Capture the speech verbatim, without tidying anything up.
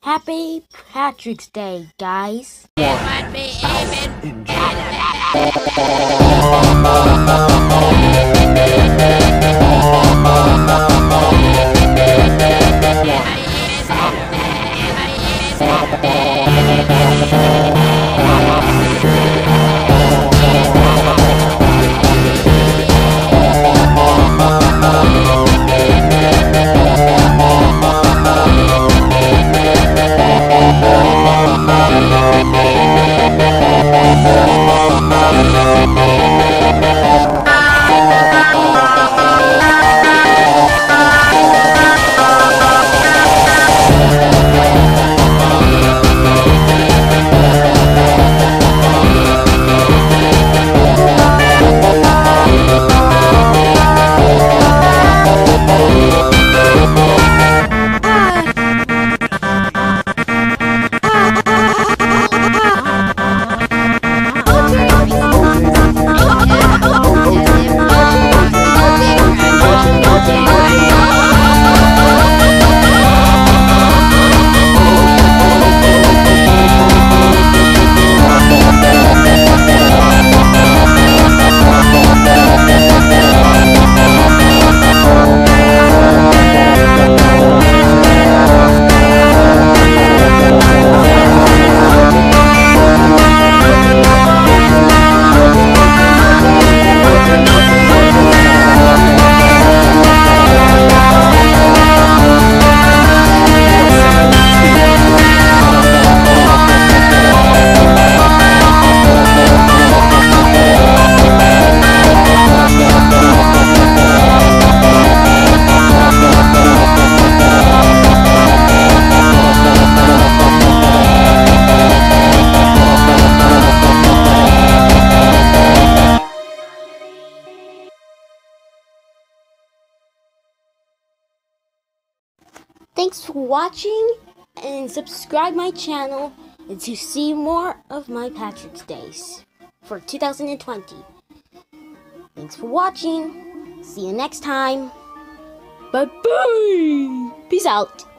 Happy Patrick's Day, guys. Thanks for watching and subscribe my channel to see more of my Patrick's Days for two thousand twenty. Thanks for watching. See you next time. Bye bye. Peace out.